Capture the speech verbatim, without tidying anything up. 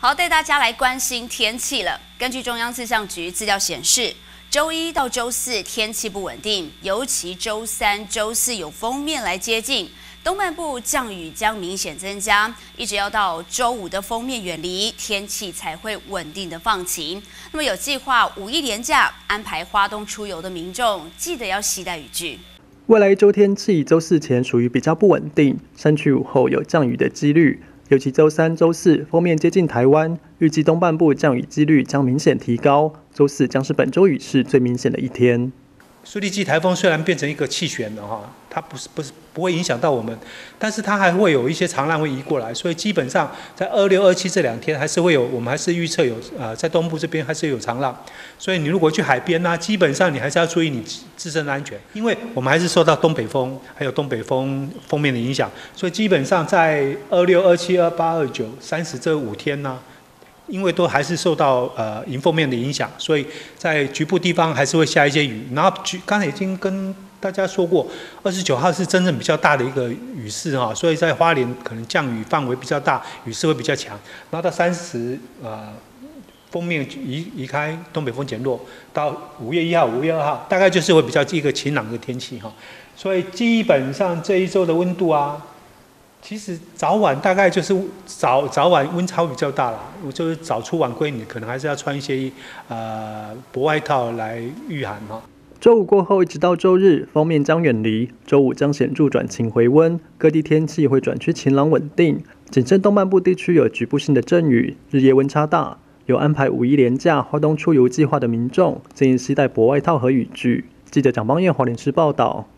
好，带大家来关心天气了。根据中央气象局资料显示，周一到周四天气不稳定，尤其周三、周四有锋面来接近，东半部降雨将明显增加，一直要到周五的锋面远离，天气才会稳定的放晴。那么有计划五一连假安排花东出游的民众，记得要携带雨具。 未来一周天气，周四前属于比较不稳定，山区午后有降雨的几率。尤其周三、周四锋面接近台湾，预计东半部降雨几率将明显提高。周四将是本周雨势最明显的一天。 苏力基台风虽然变成一个气旋了哈，它不是不是不会影响到我们，但是它还会有一些长浪会移过来，所以基本上在二六、二七这两天还是会有，我们还是预测有呃在东部这边还是有长浪，所以你如果去海边呢、啊，基本上你还是要注意你自身的安全，因为我们还是受到东北风还有东北风锋面的影响，所以基本上在二六、二七、二八、二九、三十这五天呢、啊。因为都还是受到呃迎风面的影响，所以在局部地方还是会下一些雨。然后刚才已经跟大家说过，二十九号是真正比较大的一个雨势哈，所以在花莲可能降雨范围比较大，雨势会比较强。然后到三十呃锋面移移开，东北风减弱，到五月一号、五月二号，大概就是会比较一个晴朗的天气哈。所以基本上这一周的温度啊。其实早晚大概就是早早晚温差比较大啦，我就是早出晚归，你可能还是要穿一些呃薄外套来御寒哈。 周五过后一直到周日，锋面将远离，周五将显著转晴回温，各地天气会转趋晴朗稳定，仅剩东半部地区有局部性的阵雨，日夜温差大。有安排五一连假花东出游计划的民众，建议携带薄外套和雨具。记者蒋邦彦华联市报道。